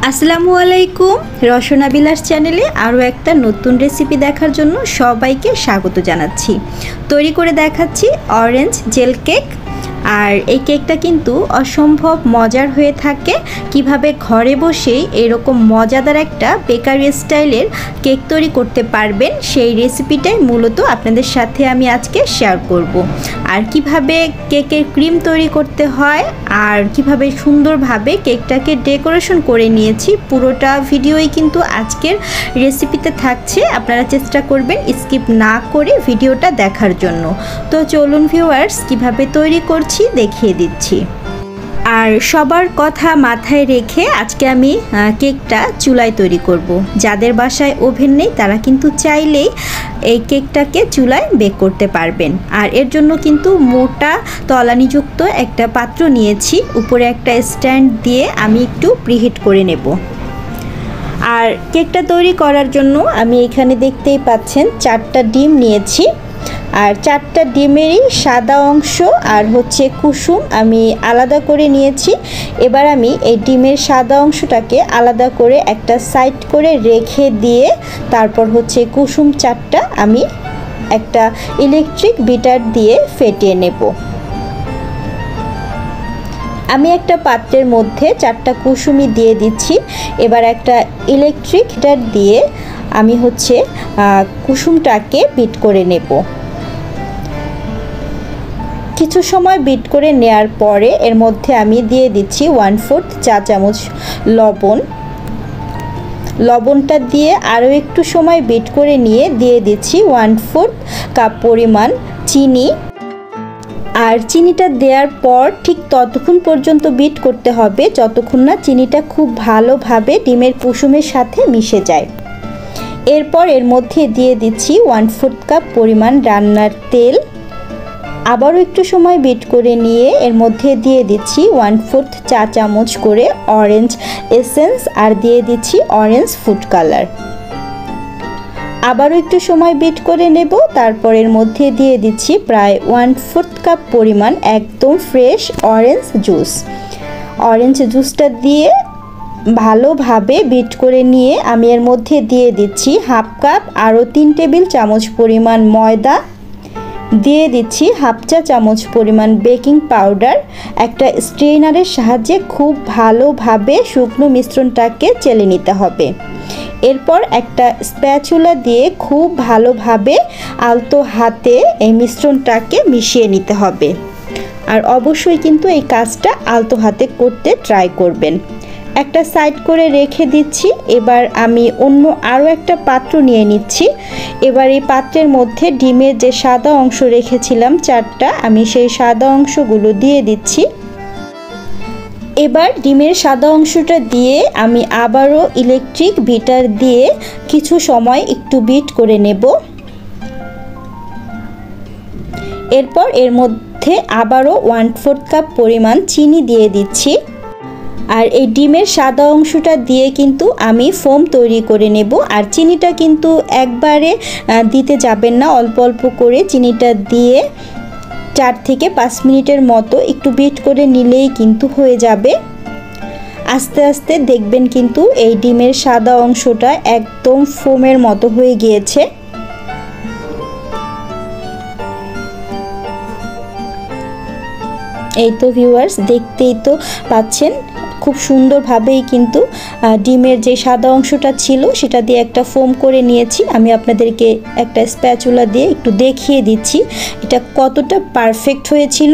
আসসালামু আলাইকুম। রসনা বিলাস চ্যানেলে আরও একটা নতুন রেসিপি দেখার জন্য সবাইকে স্বাগত জানাচ্ছি। তৈরি করে দেখাচ্ছি অরেঞ্জ জেল কেক। আর এই কেকটা কিন্তু অসম্ভব মজার হয়ে থাকে। কিভাবে ঘরে বসেই এরকম মজাদার একটা বেকারি স্টাইলের কেক তৈরি করতে পারবেন সেই রেসিপিটাই মূলত আপনাদের সাথে আমি আজকে শেয়ার করব। আর কিভাবে কেকের ক্রিম তৈরি করতে হয় আর কিভাবে সুন্দরভাবে কেকটাকে ডেকোরেশন করে নিয়েছি, পুরোটা ভিডিওই কিন্তু আজকের রেসিপিতে থাকছে। আপনারা চেষ্টা করবেন স্কিপ না করে ভিডিওটা দেখার জন্য। তো চলুন ভিউয়ার্স, কিভাবে তৈরি করছি দেখিয়ে দিচ্ছি। আর সবার কথা মাথায় রেখে আজকে আমি কেকটা চুলায় তৈরি করব। যাদের বাসায় ওভেন নেই তারা কিন্তু চাইলেই এই কেকটাকে চুলায় বেক করতে পারবেন। আর এর জন্য কিন্তু মোটা তলানিযুক্ত একটা পাত্র নিয়েছি, উপরে একটা স্ট্যান্ড দিয়ে আমি একটু প্রিহিট করে নেব। আর কেকটা তৈরি করার জন্য আমি এখানে দেখতেই পাচ্ছেন 4টা ডিম নিয়েছি। আর 4টা ডিমেরই সাদা অংশ আর হচ্ছে কুসুম আমি আলাদা করে নিয়েছি। এবার আমি এই ডিমের সাদা অংশটাকে আলাদা করে একটা সাইড করে রেখে দিয়ে তারপর হচ্ছে কুসুম 4টা আমি একটা ইলেকট্রিক বিটার দিয়ে ফেটিয়ে নেব। আমি একটা পাত্রের মধ্যে 4টা কুসুমি দিয়ে দিচ্ছি। এবার একটা ইলেকট্রিক বিটার দিয়ে আমি হচ্ছে কুসুমটাকে বিট করে নেব। কিছু সময় বিট করে নেয়ার পরে এর মধ্যে আমি দিয়ে দিচ্ছি 1/4 চা চামচ লবণ। লবণটা দিয়ে আরও একটু সময় বিট করে নিয়ে দিয়ে দিচ্ছি 1/4 কাপ পরিমাণ চিনি। আর চিনিটা দেওয়ার পর ঠিক ততক্ষণ পর্যন্ত বিট করতে হবে যতক্ষণ না চিনিটা খুব ভালোভাবে ডিমের কুসুমের সাথে মিশে যায়। এরপর এর মধ্যে দিয়ে দিচ্ছি 1/4 কাপ পরিমাণ রান্নার তেল। আবারও একটু সময় বিট করে নিয়ে এর মধ্যে দিয়ে দিচ্ছি 1/4 চা চামচ করে অরেঞ্জ এসেন্স আর দিয়ে দিচ্ছি অরেঞ্জ ফুড কালার। আবারও একটু সময় বিট করে নেব। তারপর এর মধ্যে দিয়ে দিচ্ছি প্রায় 1/4 কাপ পরিমাণ একদম ফ্রেশ অরেঞ্জ জুস। অরেঞ্জ জুসটা দিয়ে ভালোভাবে বিট করে নিয়ে আমি এর মধ্যে দিয়ে দিচ্ছি 1/2 কাপ আরও 3 টেবিল চামচ পরিমাণ ময়দা, দিয়ে দিচ্ছি 1/2 চা চামচ পরিমাণ বেকিং পাউডার। একটা স্ট্রেনারের সাহায্যে খুব ভালোভাবে শুকনো মিশ্রণটাকে চেলে নিতে হবে। এরপর একটা স্প্যাচুলা দিয়ে খুব ভালোভাবে আলতো হাতে এই মিশ্রণটাকে মিশিয়ে নিতে হবে। আর অবশ্যই কিন্তু এই কাজটা আলতো হাতে করতে ট্রাই করবেন। একটা সাইড করে রেখে দিচ্ছি। এবার আমি অন্য আরও একটা পাত্র নিয়ে নিচ্ছি। এবার এই পাত্রের মধ্যে ডিমের যে সাদা অংশ রেখেছিলাম 4টা, আমি সেই সাদা অংশগুলো দিয়ে দিচ্ছি। এবার ডিমের সাদা অংশটা দিয়ে আমি আবারও ইলেকট্রিক বিটার দিয়ে কিছু সময় একটু বিট করে নেব। এরপর এর মধ্যে আবারও 1/4 কাপ পরিমাণ চিনি দিয়ে দিচ্ছি। আর এই ডিমের সাদা অংশটা দিয়ে কিন্তু আমি ফোম তৈরি করে নেব। আর চিনিটা কিন্তু একবারে দিতে যাবেন না, অল্প অল্প করে চিনিটা দিয়ে 4 থেকে 5 মিনিটের মতো একটু বিট করে নিলেই কিন্তু হয়ে যাবে। আস্তে আস্তে দেখবেন কিন্তু এই ডিমের সাদা অংশটা একদম ফোমের মতো হয়ে গিয়েছে। এই তো ভিউয়ার্স, দেখতেই তো পাচ্ছেন খুব সুন্দরভাবেই কিন্তু ডিমের যে সাদা অংশটা ছিল সেটা দিয়ে একটা ফোম করে নিয়েছি। আমি আপনাদেরকে একটা স্প্যাচুলা দিয়ে একটু দেখিয়ে দিচ্ছি এটা কতটা পারফেক্ট হয়েছিল।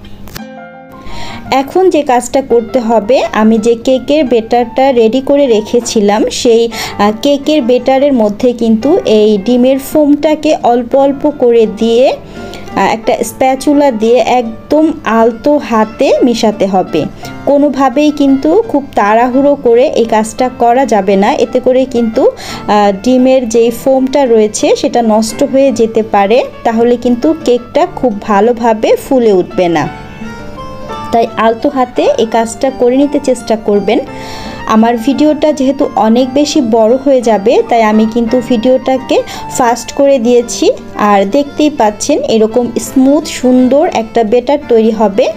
এখন যে কাজটা করতে হবে, আমি যে কেকের বেটারটা রেডি করে রেখেছিলাম সেই কেকের বেটারের মধ্যে কিন্তু এই ডিমের ফোমটাকে অল্প অল্প করে দিয়ে একটা স্প্যাচুলা দিয়ে একদম আলতো হাতে মেশাতে হবে। কোনোভাবেই কিন্তু খুব তাড়াহুড়ো করে এই কাজটা করা যাবে না, এতে করে কিন্তু ডিমের যেই ফোমটা রয়েছে সেটা নষ্ট হয়ে যেতে পারে, তাহলে কিন্তু কেকটা খুব ভালোভাবে ফুলে উঠবে না। তাই আলতো হাতে এই কাজটা করে নিতে চেষ্টা করবেন। আমার ভিডিওটা যেহেতু অনেক বেশি বড় হয়ে যাবে তাই আমি কিন্তু ভিডিওটাকে ফাস্ট করে দিয়েছি। আর দেখতেই পাচ্ছেন এরকম স্মুথ সুন্দর একটা বেটার তৈরি হবে।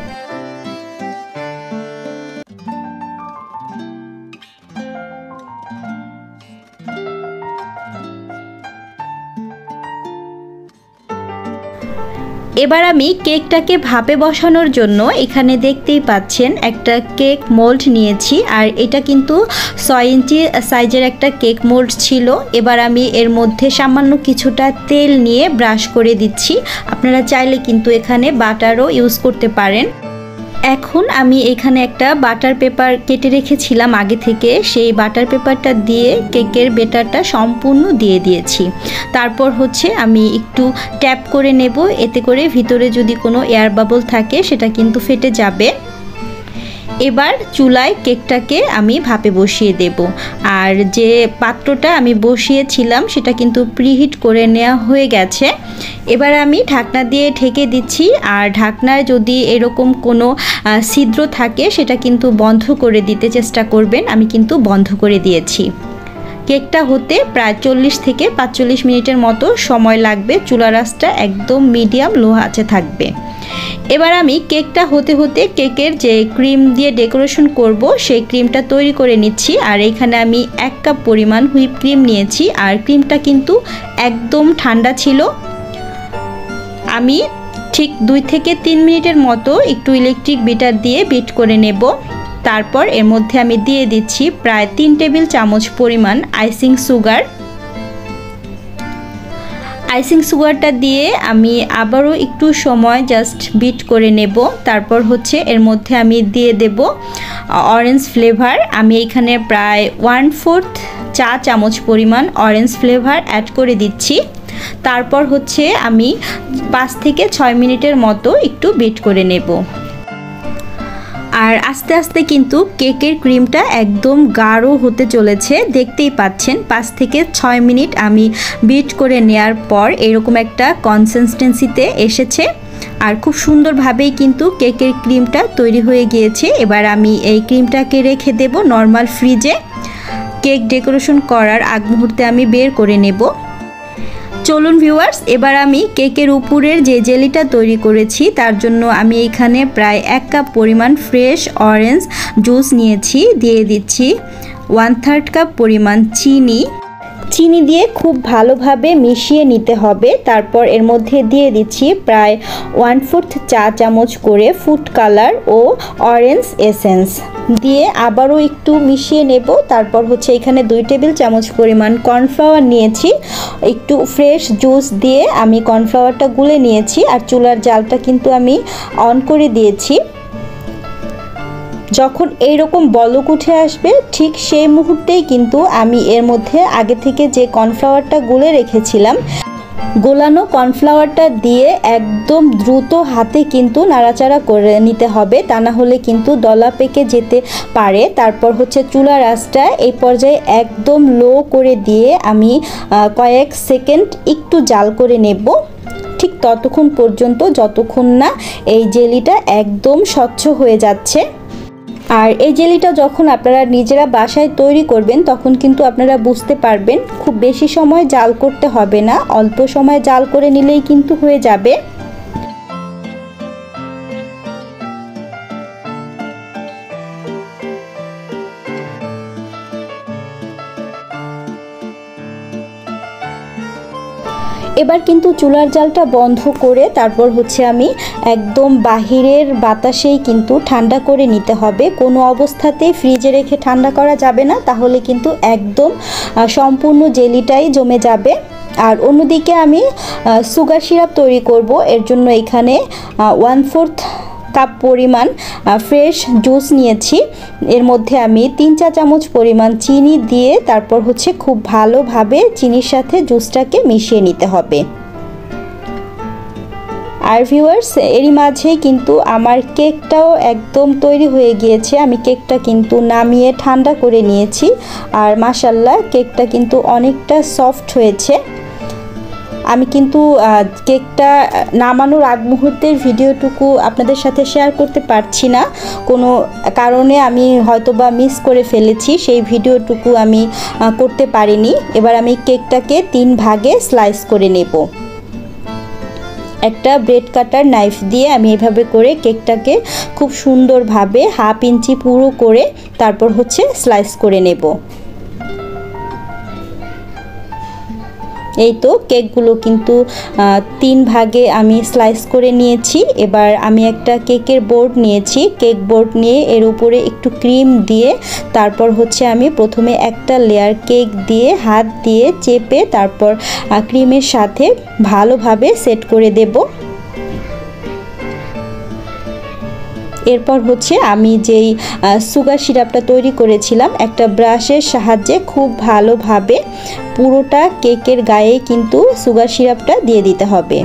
এবার আমি কেকটাকে ভাপে বসানোর জন্য এখানে দেখতেই পাচ্ছেন একটা কেক মোল্ড নিয়েছি, আর এটা কিন্তু 6 ইঞ্চি সাইজের একটা কেক মোল্ড ছিল। এবার আমি এর মধ্যে সামান্য কিছুটা তেল নিয়ে ব্রাশ করে দিচ্ছি। আপনারা চাইলে কিন্তু এখানে বাটারও ইউজ করতে পারেন। এখন আমি এখানে একটা বাটার পেপার কেটে রেখেছিলাম আগে থেকে, সেই বাটার পেপারটা দিয়ে কেকের বেটারটা সম্পূর্ণ দিয়ে দিয়েছি। তারপর হচ্ছে আমি একটু ট্যাপ করে নেব, এতে করে ভিতরে যদি কোনো এয়ার বাবল থাকে সেটা কিন্তু ফেটে যাবে। এবার চুলায় কেকটাকে আমি ভাপে বসিয়ে দেব। আর যে পাত্রটা আমি বসিয়েছিলাম সেটা কিন্তু প্রিহিট করে নেওয়া হয়ে গেছে। এবার আমি ঢাকনা দিয়ে ঢেকে দিচ্ছি, আর ঢাকনায় যদি এরকম কোনো ছিদ্র থাকে সেটা কিন্তু বন্ধ করে দিতে চেষ্টা করবেন। আমি কিন্তু বন্ধ করে দিয়েছি। কেকটা হতে প্রায় 40 থেকে 45 মিনিটের মতো সময় লাগবে। চুলার আঁচটা একদম মিডিয়াম লো আঁচে থাকবে। এবার আমি কেকটা হতে হতে কেকের যে ক্রিম দিয়ে ডেকোরেশন করব সেই ক্রিমটা তৈরি করে নিচ্ছি। আর এখানে আমি 1 কাপ পরিমাণ হুইপ ক্রিম নিয়েছি, আর ক্রিমটা কিন্তু একদম ঠান্ডা ছিল। আমি ঠিক 2 থেকে 3 মিনিটের মতো একটু ইলেকট্রিক বিটার দিয়ে বিট করে নেব। তারপর এর মধ্যে আমি দিয়ে দিচ্ছি প্রায় 3 টেবিল চামচ পরিমাণ আইসিং সুগার। আইসিং সুগারটা দিয়ে আমি আবারও একটু সময় জাস্ট বিট করে নেব। তারপর হচ্ছে এর মধ্যে আমি দিয়ে দেব অরেঞ্জ ফ্লেভার। আমি এখানে প্রায় 1/4 চা চামচ পরিমাণ অরেঞ্জ ফ্লেভার অ্যাড করে দিচ্ছি। তারপর হচ্ছে আমি 5 থেকে 6 মিনিটের মতো একটু বিট করে নেব। আর আস্তে আস্তে কিন্তু কেকের ক্রিমটা একদম গাঢ় হতে চলেছে, দেখতেই পাচ্ছেন। 5 থেকে 6 মিনিট আমি বিট করে নেওয়ার পর এরকম একটা কনসিস্টেন্সিতে এসেছে, আর খুব সুন্দরভাবেই কিন্তু কেকের ক্রিমটা তৈরি হয়ে গিয়েছে। এবার আমি এই ক্রিমটাকে রেখে দেব নর্মাল ফ্রিজে। কেক ডেকোরেশন করার আগ মুহূর্তে আমি বের করে নেব। চলুন ভিউয়ার্স, এবার আমি কেকের উপরের যে জেলিটা তৈরি করেছি তার জন্য আমি এখানে প্রায় 1 কাপ পরিমাণ ফ্রেশ অরেঞ্জ জুস নিয়েছি। দিয়ে দিচ্ছি 1/3 কাপ পরিমাণ চিনি দিয়ে খুব ভালোভাবে মিশিয়ে নিতে হবে। তারপর এর মধ্যে দিয়ে দিচ্ছি প্রায় 1/4 চা চামচ করে ফুড কালার ও অরেঞ্জ এসেন্স দিয়ে আবারও একটু মিশিয়ে নেব। তারপর হচ্ছে এখানে 2 টেবিল চামচ পরিমাণ কর্নফ্লাওয়ার নিয়েছি। একটু ফ্রেশ জুস দিয়ে আমি কর্নফ্লাওয়ারটা গুলে নিয়েছি, আর চুলার জালটা কিন্তু আমি অন করে দিয়েছি। যখন এইরকম বলক উঠে আসবে ঠিক সেই মুহূর্তেই কিন্তু আমি এর মধ্যে আগে থেকে যে কর্নফ্লাওয়ারটা গুলে রেখেছিলাম, গোলানো কর্নফ্লাওয়ারটা দিয়ে একদম দ্রুত হাতে কিন্তু নাড়াচাড়া করে নিতে হবে, তা না হলে কিন্তু দলা পেকে যেতে পারে। তারপর হচ্ছে চুলার আঁচটা এই পর্যায়ে একদম লো করে দিয়ে আমি কয়েক সেকেন্ড একটু জাল করে নেব, ঠিক ততক্ষণ পর্যন্ত যতক্ষণ না এই জেলিটা একদম স্বচ্ছ হয়ে যাচ্ছে। আর এই জেলিটা যখন আপনারা নিজেরা বাসায় তৈরি করবেন তখন কিন্তু আপনারা বুঝতে পারবেন খুব বেশি সময় জাল করতে হবে না, অল্প সময় জাল করে নিলেই কিন্তু হয়ে যাবে। এবার কিন্তু চুলার জালটা বন্ধ করে তারপর হচ্ছে আমি একদম বাহিরের বাতাসেই কিন্তু ঠান্ডা করে নিতে হবে। কোনো অবস্থাতেই ফ্রিজে রেখে ঠান্ডা করা যাবে না, তাহলে কিন্তু একদম সম্পূর্ণ জেলিটাই জমে যাবে। আর অন্যদিকে আমি সুগার সিরাপ তৈরি করব। এর জন্য এখানে 1/4 কাপ পরিমাণ ফ্রেশ জুস নিয়েছি। এর মধ্যে আমি 3 চা চামচ পরিমাণ চিনি দিয়ে তারপর হচ্ছে খুব ভালোভাবে চিনির সাথে জুসটাকে মিশিয়ে নিতে হবে। আর ভিউয়ার্স, এরই মাঝেই কিন্তু আমার কেকটাও একদম তৈরি হয়ে গিয়েছে। আমি কেকটা কিন্তু নামিয়ে ঠান্ডা করে নিয়েছি, আর মাশাআল্লাহ কেকটা কিন্তু অনেকটা সফট হয়েছে। আমি কিন্তু কেকটা নামানোর আগ মুহূর্তের ভিডিওটুকু আপনাদের সাথে শেয়ার করতে পারছি না, কোনো কারণে আমি হয়তোবা মিস করে ফেলেছি, সেই ভিডিওটুকু আমি করতে পারিনি। এবার আমি কেকটাকে 3 ভাগে স্লাইস করে নেব। একটা ব্রেড কাটার নাইফ দিয়ে আমি এভাবে করে কেকটাকে খুব সুন্দরভাবে 1/2 ইঞ্চি পুরো করে তারপর হচ্ছে স্লাইস করে নেব। এই তো কেকগুলো কিন্তু 3 ভাগে আমি স্লাইস করে নিয়েছি। এবার আমি একটা কেকের বোর্ড নিয়েছি, কেক বোর্ড নিয়ে এর উপরে একটু ক্রিম দিয়ে তারপর হচ্ছে আমি প্রথমে একটা লেয়ার কেক দিয়ে হাত দিয়ে চেপে তারপর ক্রিমের সাথে ভালোভাবে সেট করে দেব। এরপর হচ্ছে আমি যেই সুগার সিরাপটা তৈরি করেছিলাম একটা ব্রাশের সাহায্যে খুব ভালোভাবে পুরোটা কেকের গায়ে কিন্তু সুগার সিরাপটা দিয়ে দিতে হবে।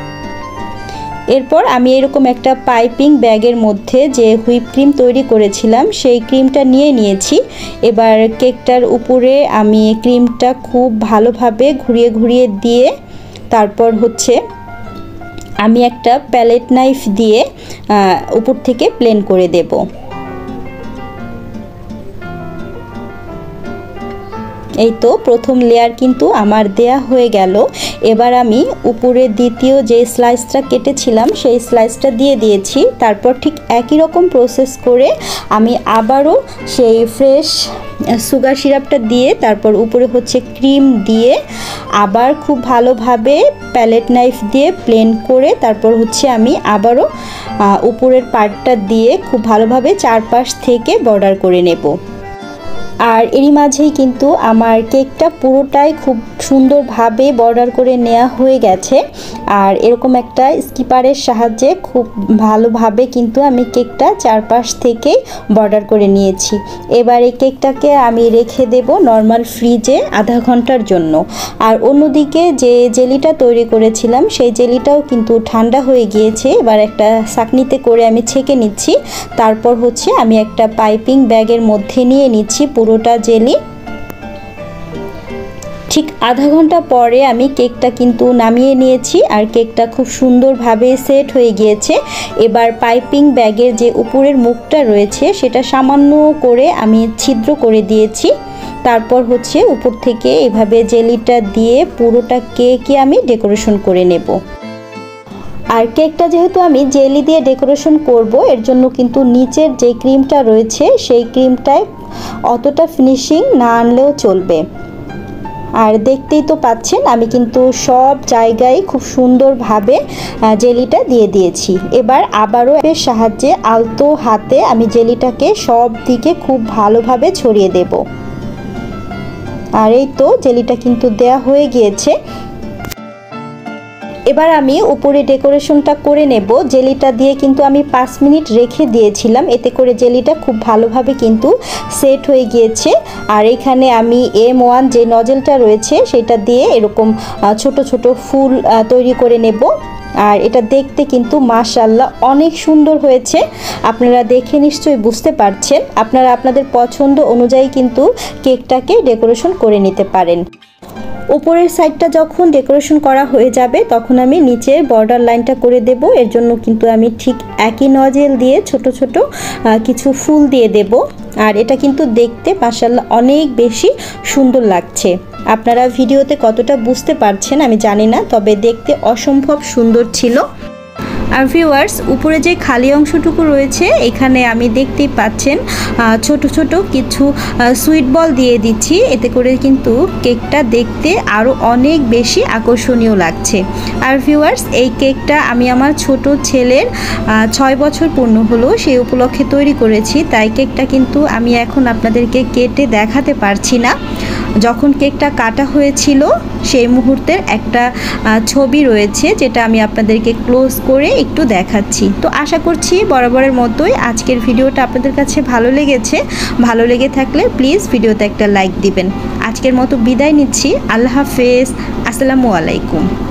এরপর আমি এরকম একটা পাইপিং ব্যাগের মধ্যে যে হুইপ ক্রিম তৈরি করেছিলাম সেই ক্রিমটা নিয়ে নিয়েছি। এবার কেকটার উপরে আমি ক্রিমটা খুব ভালোভাবে ঘুরিয়ে ঘুরিয়ে দিয়ে তারপর হচ্ছে আমি একটা প্যালেট নাইফ দিয়ে উপর থেকে প্লেন করে দেব। এই তো প্রথম লেয়ার কিন্তু আমার দেয়া হয়ে গেল। এবার আমি উপরে দ্বিতীয় যে স্লাইসটা কেটেছিলাম সেই স্লাইসটা দিয়ে দিয়েছি। তারপর ঠিক একই রকম প্রসেস করে আমি আবারও সেই ফ্রেশ সুগার সিরাপটা দিয়ে তারপর উপরে হচ্ছে ক্রিম দিয়ে আবার খুব ভালোভাবে প্যালেট নাইফ দিয়ে প্লেন করে তারপর হচ্ছে আমি আবারও উপরের পার্টটা দিয়ে খুব ভালোভাবে চারপাশ থেকে বর্ডার করে নেব। আর এরই মাঝেই কিন্তু আমার কেকটা পুরোটাই খুব সুন্দরভাবে বর্ডার করে নেওয়া হয়ে গেছে। আর এরকম একটা স্কিপারের সাহায্যে খুব ভালোভাবে কিন্তু আমি কেকটা চারপাশ থেকে বর্ডার করে নিয়েছি। এবার এই কেকটাকে আমি রেখে দেব নর্মাল ফ্রিজে আধা ঘন্টার জন্য। আর অন্যদিকে যে জেলিটা তৈরি করেছিলাম সেই জেলিটাও কিন্তু ঠান্ডা হয়ে গিয়েছে। এবার একটা ছাঁকনিতে করে আমি ছেঁকে নিচ্ছি। তারপর হচ্ছে আমি একটা পাইপিং ব্যাগের মধ্যে নিয়ে নিচ্ছি পুরোটা জেলি। ঠিক আধা ঘন্টা পরে আমি কেকটা কিন্তু নামিয়ে নিয়েছি আর কেকটা খুব সুন্দরভাবে সেট হয়ে গিয়েছে। এবার পাইপিং ব্যাগের যে উপরের মুখটা রয়েছে সেটা সামান্য করে আমি ছিদ্র করে দিয়েছি। তারপর হচ্ছে উপর থেকে এভাবে জেলিটা দিয়ে পুরোটা কেকই আমি ডেকোরেশন করে নেব। আর কেকটা যেহেতু আমি জেলি দিয়ে ডেকোরেশন করব এর জন্য কিন্তু নিচের যে ক্রিমটা রয়েছে সেই ক্রিমটায় অতটা ফিনিশিং না আনলেও চলবে। আর দেখতেই তো পাচ্ছেন আমি কিন্তু সব জায়গায় খুব সুন্দরভাবে জেলিটা দিয়ে দিয়েছি। এবার আবারও এর সাহায্যে আলতো হাতে আমি জেলিটাকে সব দিকে খুব ভালোভাবে ছড়িয়ে দেব। আর এই তো জেলিটা কিন্তু দেয়া হয়ে গিয়েছে। এবার আমি উপরে ডেকোরেশনটা করে নেব। জেলিটা দিয়ে কিন্তু আমি 5 মিনিট রেখে দিয়েছিলাম, এতে করে জেলিটা খুব ভালোভাবে কিন্তু সেট হয়ে গিয়েছে। আর এখানে আমি M1 যে নজেলটা রয়েছে সেটা দিয়ে এরকম ছোট ছোট ফুল তৈরি করে নেব। আর এটা দেখতে কিন্তু মাশাআল্লাহ অনেক সুন্দর হয়েছে। আপনারা দেখে নিশ্চয়ই বুঝতে পারছেন। আপনারা আপনাদের পছন্দ অনুযায়ী কিন্তু কেকটাকে ডেকোরেশন করে নিতে পারেন। উপরের সাইডটা যখন ডেকোরেশন করা হয়ে যাবে তখন আমি নিচের বর্ডার লাইনটা করে দেব। এর জন্য কিন্তু আমি ঠিক একই নজেল দিয়ে ছোট ছোট কিছু ফুল দিয়ে দেব। আর এটা কিন্তু দেখতে মাশাআল্লাহ অনেক বেশি সুন্দর লাগছে। আপনারা ভিডিওতে কতটা বুঝতে পারছেন আমি জানি না, তবে দেখতে অসম্ভব সুন্দর ছিল। আর ভিউয়ার্স, উপরে যে খালি অংশটুকু রয়েছে এখানে আমি দেখতেই পাচ্ছেন ছোট ছোট কিছু সুইট বল দিয়ে দিচ্ছি, এতে করে কিন্তু কেকটা দেখতে আরও অনেক বেশি আকর্ষণীয় লাগছে। আর ভিউয়ার্স, এই কেকটা আমি আমার ছোট ছেলের 6 বছর পূর্ণ হলো সেই উপলক্ষে তৈরি করেছি, তাই কেকটা কিন্তু আমি এখন আপনাদেরকে কেটে দেখাতে পারছি না। যখন কেকটা কাটা হয়েছিল সেই মুহূর্তের একটা ছবি রয়েছে যেটা আমি আপনাদেরকে ক্লোজ করে একটু দেখাচ্ছি। তো আশা করছি বরাবরের মতোই আজকের ভিডিওটা আপনাদের কাছে ভালো লেগেছে। ভালো লেগে থাকলে প্লিজ ভিডিওতে একটা লাইক দিবেন। আজকের মতো বিদায় নিচ্ছি। আল্লাহ হাফেজ। আসসালামু আলাইকুম।